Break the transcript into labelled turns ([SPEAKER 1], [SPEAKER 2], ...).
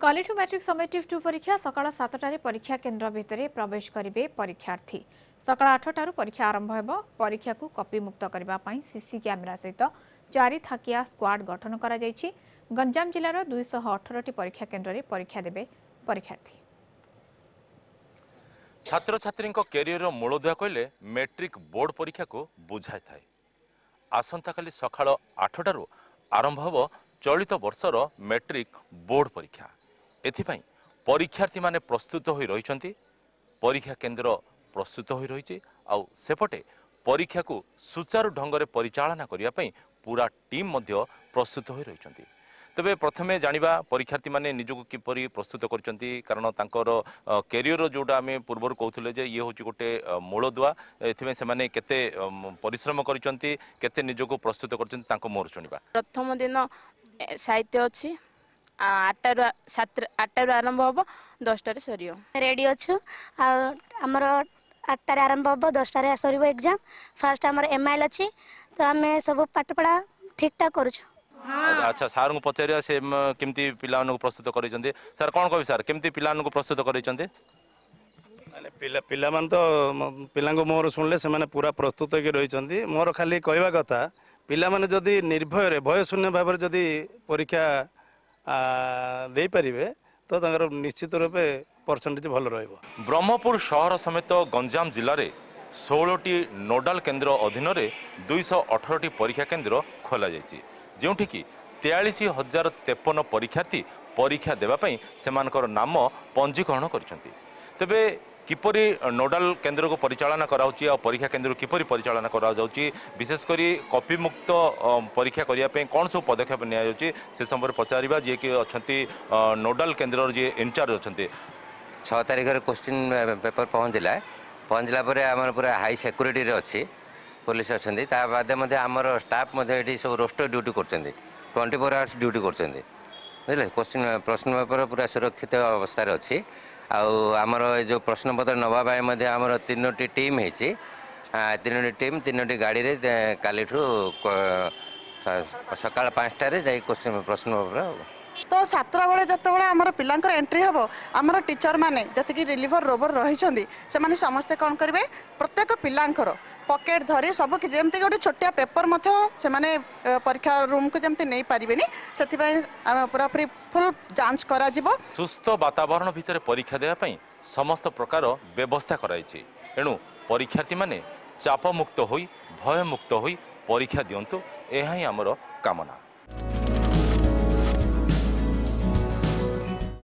[SPEAKER 1] College matric summative 2 परीक्षा सकाळ 7टारे परीक्षा केन्द्र भितर प्रवेश करेंगे परीक्षार्थी। सकाळ 8टारू परीक्षा आरंभ होब। परीक्षा को कॉपी मुक्त करने सीसी कैमेरा सहित 4 थाकिया स्क्वाड गठन करा जायछि। गंजाम जिलार 218टी परीक्षा केन्द्र में परीक्षा देबे परीक्षार्थी।
[SPEAKER 2] छात्र छात्री कैरियर मूलदुआ कहले मैट्रिक बोर्ड परीक्षा को बुझाई थाए। आसंता काली सकाळ 8टारू आरंभ होब चलित वर्षर मैट्रिक बोर्ड परीक्षा। एथिपाई परीक्षार्थी माने प्रस्तुत हो रही। परीक्षा केन्द्र प्रस्तुत हो रही आउ सेपटे परीक्षा को सुचारू ढंग से परिचालना करने पूरा टीम मध्य प्रस्तुत हो रही। तबे प्रथमे जानिबा परीक्षार्थी माने निजको किपरि प्रस्तुत करचंती कारण तांकर कैरियर जोटा आमे पूर्वर कहथले जे ये होची गोटे मूलदुआ। एथिमे से माने केते परिश्रम करचंती केते निजको प्रस्तुत करचंती तांको मोर सुनिबा।
[SPEAKER 3] प्रथम दिन साहित्य अछि 8टारू आरंभ होब 10टारे सरियो।
[SPEAKER 4] रेडी अच्छु आमर 8टारे आरंभ होब 10टारे सरियो एग्जाम। फर्स्ट आमर एमआईएल अछि तो आमे सब पाठ पढ़ा ठीक ठाक करूछु।
[SPEAKER 2] अच्छा सार को पचारिया से केमती पिला प्रस्तुत करिसेंती। सर कोन कहबी सर केमती पिला प्रस्तुत करिसेंती?
[SPEAKER 5] पिला मान तो पिला मोर सुनले से माने पूरा प्रस्तुत होके रहिसेंती। मोर खाली कहवा कथा पिला माने जदी निर्भय रे भय शून्य भाव रे जदी परीक्षा दे परिबे तो तांकर निश्चित रूपे परसेंटेज भल रहइबो।
[SPEAKER 2] ब्रह्मपुर शहर समेत गंजाम जिले में 16टी नोडाल केन्द्र अधीन 218टी परीक्षा केन्द्र खोल जाइए जोठी कि 43,053 परीक्षार्थी परीक्षा देवाई से नाम पंजीकरण करछंती। तेबे किपरि नोडाल केन्द्र को परिचालना कराउची आ परीक्षा केन्द्र किपरि परिचालना करा जाउची विशेषकर कॉपी मुक्त परीक्षा करने कौन सब पदक्षेप निया जाउची से संबंध पचारिबा जे कि अछंती नोडाल केन्द्र जे इनचार्ज अछंती।
[SPEAKER 6] 6 तारिख क्वेश्चन पेपर पहुँचला पर आम पूरा हाई सिक्यूरीटी अच्छी पुलिस अच्छा बाद आमर स्टाफ ये सब रोस्टर ड्यूटी कर 24 आवर्स ड्यूटी कर बुझे। क्वेश्चन प्रश्न पेपर पूरा सुरक्षित अवस्था अच्छी। आमर जो प्रश्न पत्र नवाई आमर 3टी टीम होती 3टी टीम 3टी गाड़ी में काली सकाल 5टारे जा क्वेश्चन प्रश्न पेपर
[SPEAKER 7] तो 7 बेले जिते आमर पिलांकर एंट्री हम आमर टीचर माने जति रिलीवर रोवर रही से माने समस्ते कौन करेंगे प्रत्येक पिलांकर पकेट धरी सब कि जमती गोटे छोटिया पेपर से माने परीक्षा रूम को जमती नहीं पारिबेनी से पूरा पूरी फुल जांच करा जिवो।
[SPEAKER 2] सुस्थ वातावरण भितर परीक्षा देवाई समस्त प्रकार व्यवस्था कराई। एणु परीक्षार्थी माने चाप मुक्त होई भय मुक्त होई परीक्षा दियंतु एहा ही आमर कामना।